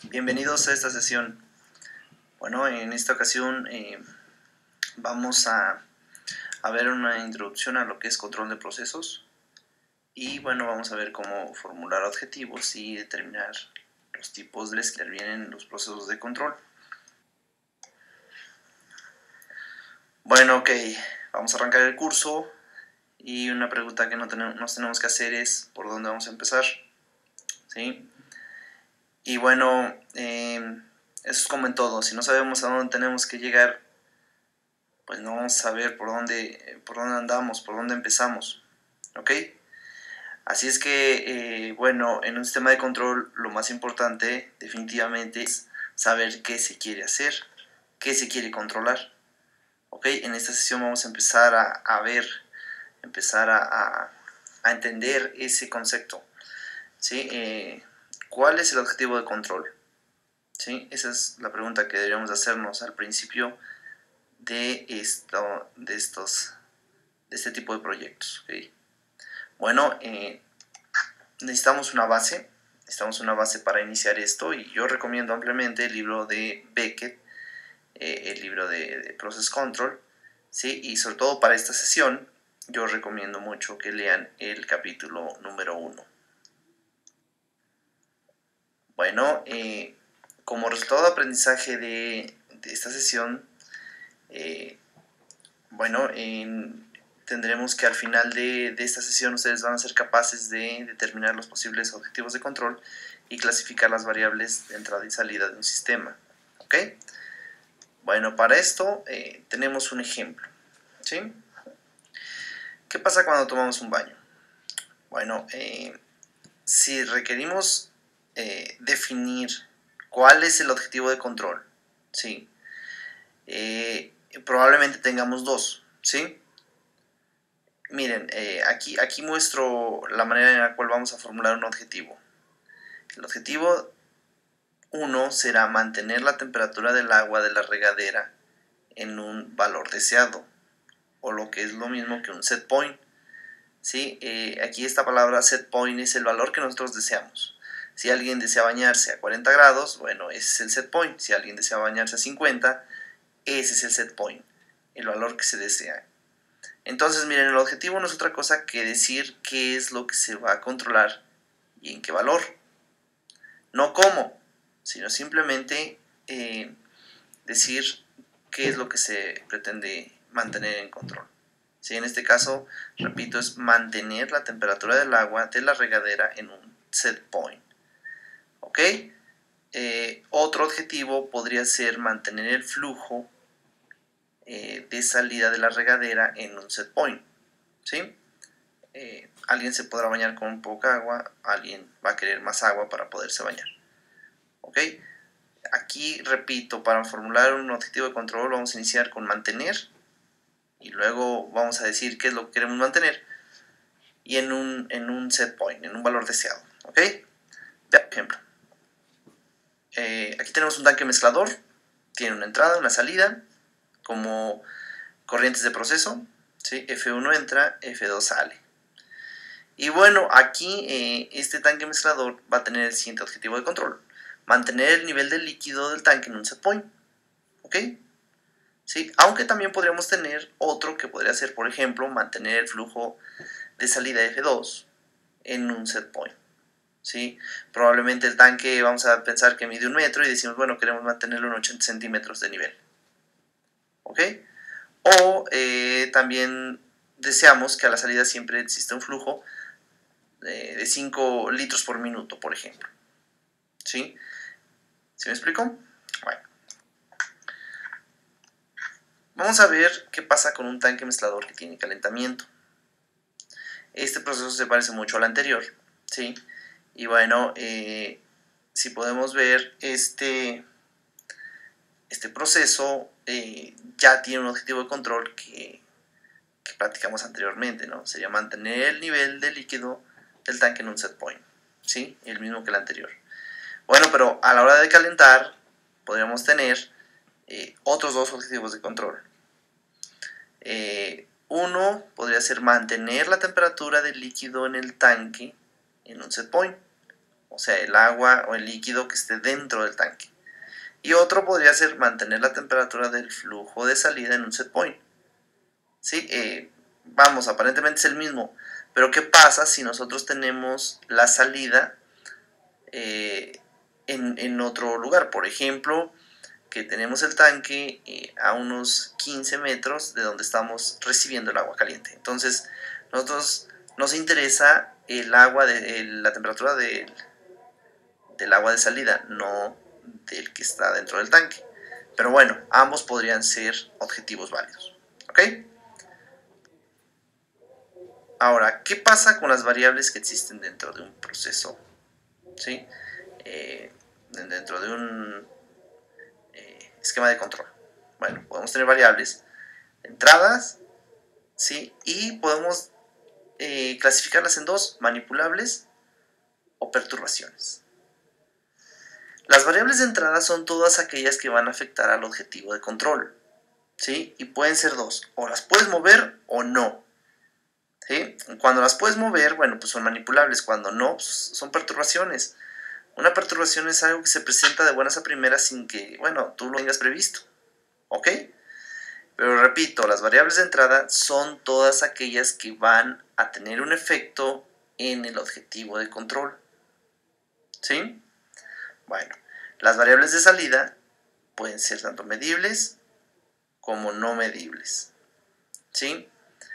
Bienvenidos a esta sesión. Bueno, en esta ocasión vamos a ver una introducción a lo que es control de procesos y bueno, vamos a ver cómo formular objetivos y determinar los tipos de que intervienen en los procesos de control. Bueno, ok, vamos a arrancar el curso y una pregunta que nos tenemos que hacer es ¿por dónde vamos a empezar? ¿Sí? Y bueno, eso es como en todo, si no sabemos a dónde tenemos que llegar, pues no vamos a saber por dónde andamos, por dónde empezamos, ¿ok? Así es que, bueno, en un sistema de control lo más importante definitivamente es saber qué se quiere hacer, qué se quiere controlar, ¿ok? En esta sesión vamos a empezar a ver, empezar a entender ese concepto, ¿sí? ¿Cuál es el objetivo de control? ¿Sí? Esa es la pregunta que deberíamos hacernos al principio de este tipo de proyectos, ¿okay? Bueno, necesitamos una base para iniciar esto y yo recomiendo ampliamente el libro de Beckett, el libro de Process Control, ¿sí? Y sobre todo para esta sesión yo recomiendo mucho que lean el capítulo número 1. Bueno, como resultado de aprendizaje de esta sesión, bueno, tendremos que al final de esta sesión ustedes van a ser capaces de determinar los posibles objetivos de control y clasificar las variables de entrada y salida de un sistema. ¿Ok? Bueno, para esto tenemos un ejemplo. ¿Sí? ¿Qué pasa cuando tomamos un baño? Bueno, si requerimos definir cuál es el objetivo de control, ¿sí? Probablemente tengamos dos, ¿sí? Miren, aquí muestro la manera en la cual vamos a formular un objetivo. El objetivo 1 será mantener la temperatura del agua de la regadera en un valor deseado, o lo que es lo mismo que un set point. ¿Sí? Aquí esta palabra set point es el valor que nosotros deseamos. Si alguien desea bañarse a 40 grados, bueno, ese es el set point. Si alguien desea bañarse a 50, ese es el set point, el valor que se desea. Entonces, miren, el objetivo no es otra cosa que decir qué es lo que se va a controlar y en qué valor. No cómo, sino simplemente decir qué es lo que se pretende mantener en control. ¿Sí? En este caso, repito, es mantener la temperatura del agua de la regadera en un set point. ¿Ok? Otro objetivo podría ser mantener el flujo de salida de la regadera en un set point. ¿Sí? Alguien se podrá bañar con poca agua, alguien va a querer más agua para poderse bañar. ¿Ok? Aquí, repito, para formular un objetivo de control vamos a iniciar con mantener y luego vamos a decir qué es lo que queremos mantener y en un set point, en un valor deseado. ¿Ok? Por ejemplo, aquí tenemos un tanque mezclador, tiene una entrada, una salida, como corrientes de proceso, ¿sí? F1 entra, F2 sale. Y bueno, aquí este tanque mezclador va a tener el siguiente objetivo de control: mantener el nivel del líquido del tanque en un set point. ¿Ok? ¿Sí? Aunque también podríamos tener otro que podría ser, por ejemplo, mantener el flujo de salida F2 en un set point. ¿Sí? Probablemente el tanque vamos a pensar que mide 1 metro y decimos, bueno, queremos mantenerlo en 80 centímetros de nivel. ¿Ok? O también deseamos que a la salida siempre exista un flujo de 5 litros por minuto, por ejemplo. ¿Sí? ¿Sí me explico? Bueno. Vamos a ver qué pasa con un tanque mezclador que tiene calentamiento. Este proceso se parece mucho al anterior, ¿sí? Y bueno, si podemos ver este proceso ya tiene un objetivo de control que platicamos anteriormente, ¿no? Sería mantener el nivel de líquido del tanque en un set point, ¿sí? El mismo que el anterior. Bueno, pero a la hora de calentar podríamos tener otros dos objetivos de control. Uno podría ser mantener la temperatura del líquido en el tanque en un set point. o sea, el agua o el líquido que esté dentro del tanque. Y otro podría ser mantener la temperatura del flujo de salida en un set point. ¿Sí? Vamos, aparentemente es el mismo, pero ¿qué pasa si nosotros tenemos la salida en otro lugar? Por ejemplo, que tenemos el tanque a unos 15 metros de donde estamos recibiendo el agua caliente. Entonces, nosotros nos interesa la temperatura del agua de salida, no del que está dentro del tanque. Pero bueno, ambos podrían ser objetivos válidos. ¿Ok? Ahora, ¿qué pasa con las variables que existen dentro de un proceso? ¿Sí? Dentro de un esquema de control. Bueno, podemos tener variables, entradas, ¿sí? Y podemos clasificarlas en dos, manipulables o perturbaciones. Las variables de entrada son todas aquellas que van a afectar al objetivo de control, ¿sí? Y pueden ser dos, o las puedes mover o no, ¿sí? Cuando las puedes mover, bueno, pues son manipulables, cuando no, pues son perturbaciones. Una perturbación es algo que se presenta de buenas a primeras sin que, bueno, tú lo tengas previsto, ¿ok? Pero repito, las variables de entrada son todas aquellas que van a tener un efecto en el objetivo de control, ¿sí? Bueno, las variables de salida pueden ser tanto medibles como no medibles, ¿sí?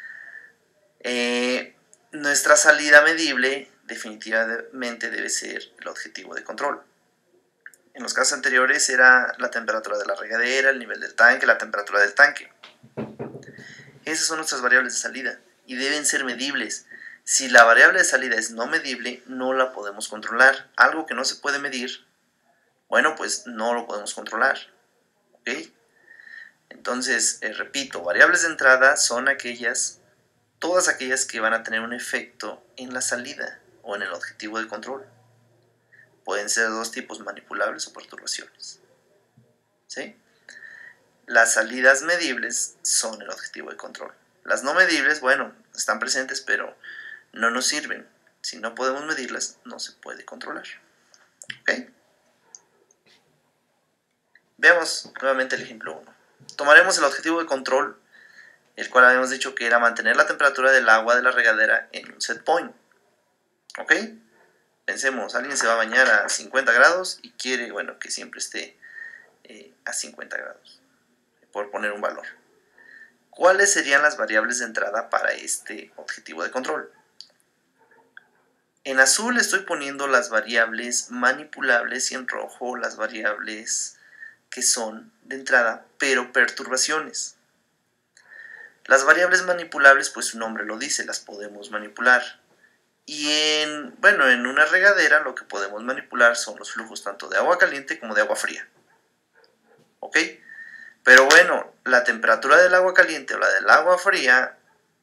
Nuestra salida medible definitivamente debe ser el objetivo de control. En los casos anteriores era la temperatura de la regadera, el nivel del tanque, la temperatura del tanque. Esas son nuestras variables de salida y deben ser medibles. Si la variable de salida es no medible, no la podemos controlar. Algo que no se puede medir, bueno, pues no lo podemos controlar. ¿Ok? Entonces, repito, variables de entrada son todas aquellas que van a tener un efecto en la salida o en el objetivo de control. Pueden ser de dos tipos, manipulables o perturbaciones. ¿Sí? Las salidas medibles son el objetivo de control. Las no medibles, bueno, están presentes, pero no nos sirven. Si no podemos medirlas, no se puede controlar. ¿Ok? Veamos nuevamente el ejemplo 1. Tomaremos el objetivo de control, el cual habíamos dicho que era mantener la temperatura del agua de la regadera en un set point. ¿Ok? Pensemos, alguien se va a bañar a 50 grados y quiere, bueno, que siempre esté a 50 grados, por poner un valor. ¿Cuáles serían las variables de entrada para este objetivo de control? En azul estoy poniendo las variables manipulables y en rojo las variables que son de entrada, pero perturbaciones. Las variables manipulables, pues su nombre lo dice, las podemos manipular. Y en una regadera lo que podemos manipular son los flujos tanto de agua caliente como de agua fría. ¿Ok? Pero bueno, la temperatura del agua caliente o la del agua fría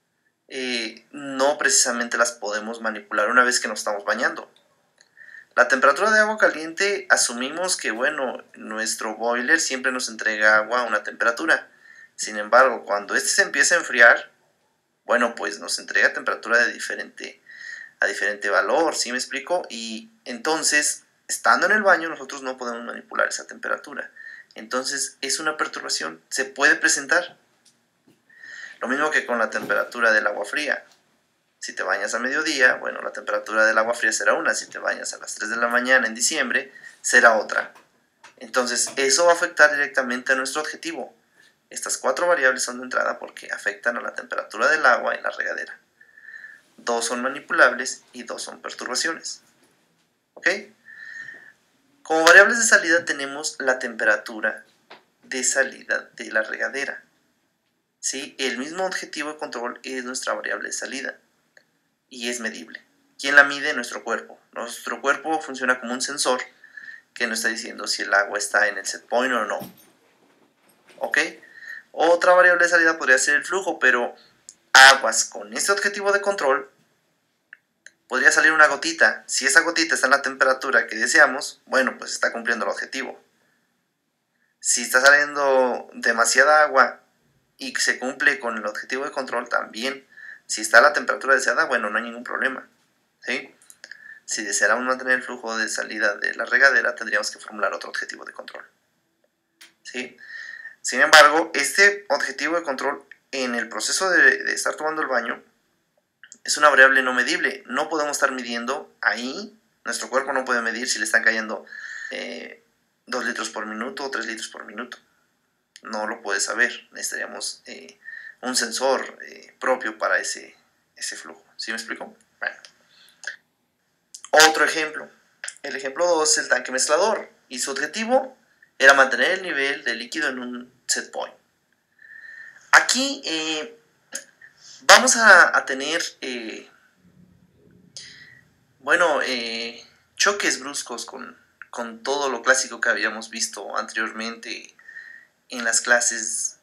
no precisamente las podemos manipular una vez que nos estamos bañando. La temperatura de agua caliente asumimos que, bueno, nuestro boiler siempre nos entrega agua a una temperatura. Sin embargo, cuando este se empieza a enfriar, bueno, pues nos entrega temperatura a diferente valor, ¿sí me explico? Y entonces, estando en el baño, nosotros no podemos manipular esa temperatura. Entonces, es una perturbación, se puede presentar. Lo mismo que con la temperatura del agua fría. Si te bañas a mediodía, bueno, la temperatura del agua fría será una. Si te bañas a las 3 de la mañana en diciembre, será otra. Entonces, eso va a afectar directamente a nuestro objetivo. Estas 4 variables son de entrada porque afectan a la temperatura del agua en la regadera. 2 son manipulables y 2 son perturbaciones. ¿Ok? Como variables de salida tenemos la temperatura de salida de la regadera. ¿Sí? El mismo objetivo de control es nuestra variable de salida y es medible. ¿Quién la mide? Nuestro cuerpo. Nuestro cuerpo funciona como un sensor que nos está diciendo si el agua está en el set point o no. ¿Ok? Otra variable de salida podría ser el flujo, pero aguas, con este objetivo de control podría salir una gotita. Si esa gotita está en la temperatura que deseamos, bueno, pues está cumpliendo el objetivo. Si está saliendo demasiada agua y se cumple con el objetivo de control también, si está a la temperatura deseada, bueno, no hay ningún problema. ¿Sí? Si deseáramos mantener el flujo de salida de la regadera, tendríamos que formular otro objetivo de control, ¿sí? Sin embargo, este objetivo de control en el proceso de estar tomando el baño es una variable no medible. No podemos estar midiendo ahí. Nuestro cuerpo no puede medir si le están cayendo 2 litros por minuto o 3 litros por minuto. No lo puede saber. Necesitaríamos un sensor propio para ese flujo. ¿Sí me explico? Bueno. Otro ejemplo. El ejemplo 2 es el tanque mezclador. Y su objetivo era mantener el nivel de líquido en un set point. Aquí vamos a tener choques bruscos con todo lo clásico que habíamos visto anteriormente en las clases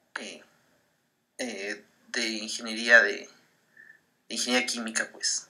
de ingeniería ingeniería química, pues.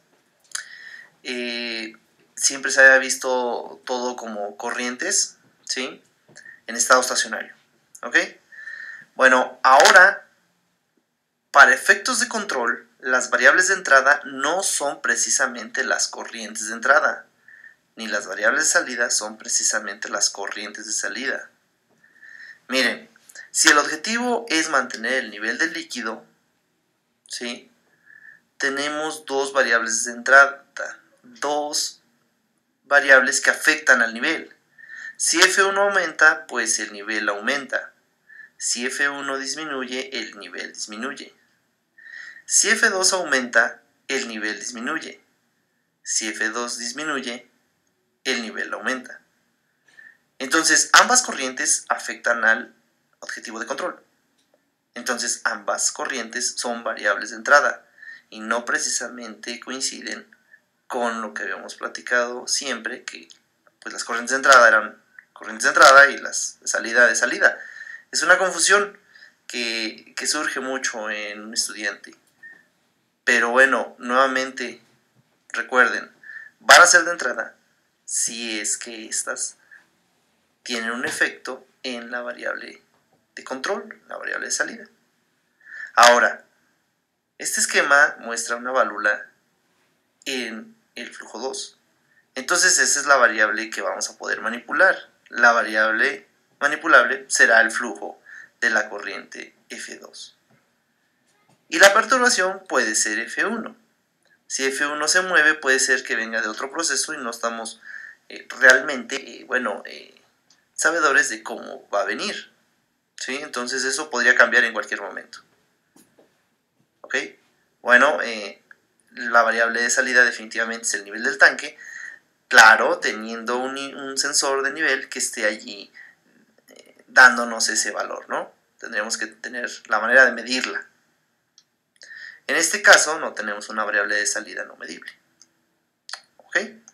Siempre se había visto todo como corrientes, ¿sí? En estado estacionario, ¿ok? Bueno, ahora, para efectos de control, las variables de entrada no son precisamente las corrientes de entrada, ni las variables de salida son precisamente las corrientes de salida. Miren, si el objetivo es mantener el nivel del líquido, ¿sí? Tenemos dos variables de entrada, dos variables que afectan al nivel. Si F1 aumenta, pues el nivel aumenta. Si F1 disminuye, el nivel disminuye. Si F2 aumenta, el nivel disminuye. Si F2 disminuye, el nivel aumenta. Entonces, ambas corrientes afectan al objetivo de control. Entonces, ambas corrientes son variables de entrada y no precisamente coinciden con lo que habíamos platicado siempre, que pues las corrientes de entrada eran corrientes de entrada y las de salida. Es una confusión que surge mucho en un estudiante. Pero bueno, nuevamente, recuerden, van a ser de entrada si es que estas tienen un efecto en la variable de control, la variable de salida. Ahora, este esquema muestra una válvula en el flujo 2. Entonces esa es la variable que vamos a poder manipular. La variable manipulable será el flujo de la corriente F2. Y la perturbación puede ser F1. Si F1 se mueve, puede ser que venga de otro proceso y no estamos realmente, sabedores de cómo va a venir. ¿Sí? Entonces eso podría cambiar en cualquier momento. ¿Ok? Bueno, la variable de salida definitivamente es el nivel del tanque. Claro, teniendo un sensor de nivel que esté allí dándonos ese valor, ¿no? Tendríamos que tener la manera de medirla. En este caso no tenemos una variable de salida no medible. ¿Ok?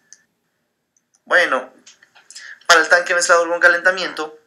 Bueno, para el tanque mezclador con calentamiento,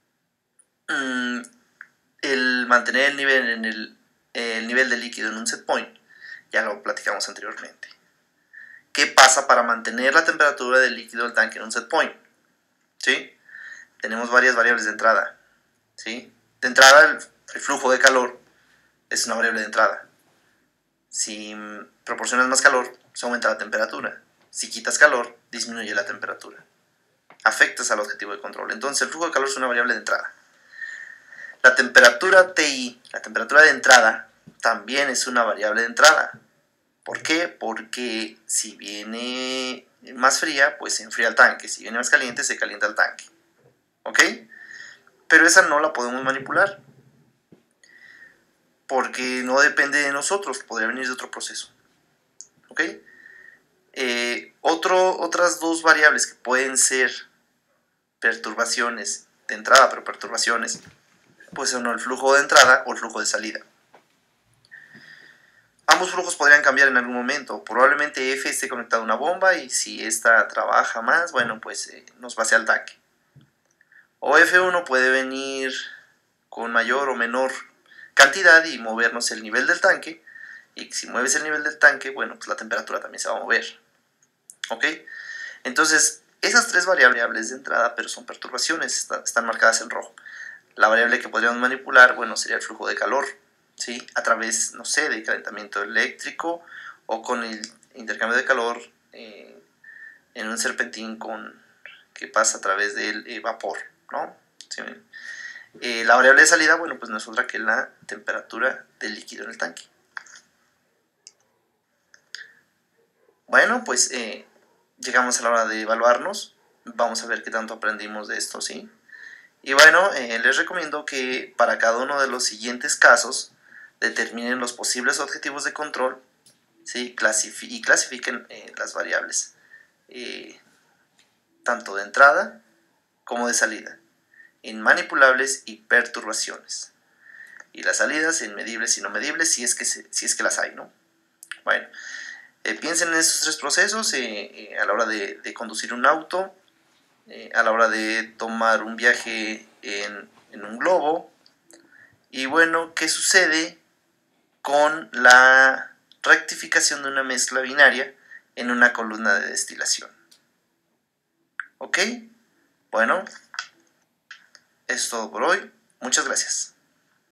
el mantener el nivel de líquido en un set point, ya lo platicamos anteriormente. ¿Qué pasa para mantener la temperatura del líquido del tanque en un set point? ¿Sí? Tenemos varias variables de entrada. ¿Sí? De entrada, el flujo de calor es una variable de entrada. Si proporcionas más calor, se aumenta la temperatura. Si quitas calor, disminuye la temperatura. Afectas al objetivo de control. Entonces, el flujo de calor es una variable de entrada. La temperatura TI, la temperatura de entrada, también es una variable de entrada. ¿Por qué? Porque si viene más fría, pues se enfría el tanque. Si viene más caliente, se calienta el tanque. ¿Ok? Pero esa no la podemos manipular. Porque no depende de nosotros, podría venir de otro proceso. ¿Ok? Otras dos variables que pueden ser perturbaciones de entrada, pero perturbaciones, pues son el flujo de entrada o el flujo de salida. Ambos flujos podrían cambiar en algún momento. Probablemente F esté conectado a una bomba y si esta trabaja más, bueno, pues nos va hacia el tanque. O F1 puede venir con mayor o menor cantidad y movernos el nivel del tanque. Y si mueves el nivel del tanque, bueno, pues la temperatura también se va a mover. ¿Ok? Entonces, esas tres variables de entrada, pero son perturbaciones, están marcadas en rojo. La variable que podríamos manipular, bueno, sería el flujo de calor, ¿sí? A través, no sé, de calentamiento eléctrico o con el intercambio de calor en un serpentín que pasa a través del vapor, ¿no? ¿Sí? La variable de salida, bueno, pues no es otra que la temperatura del líquido en el tanque. Bueno, pues llegamos a la hora de evaluarnos. Vamos a ver qué tanto aprendimos de esto, ¿sí? Y bueno, les recomiendo que para cada uno de los siguientes casos determinen los posibles objetivos de control, ¿sí? Y clasifiquen las variables, tanto de entrada como de salida, en manipulables y perturbaciones. Y las salidas en medibles y no medibles, si es que las hay, ¿no? Bueno, piensen en estos tres procesos a la hora de conducir un auto, a la hora de tomar un viaje en un globo. Y bueno, ¿qué sucede con la rectificación de una mezcla binaria en una columna de destilación? ¿Ok? Bueno, es todo por hoy. Muchas gracias.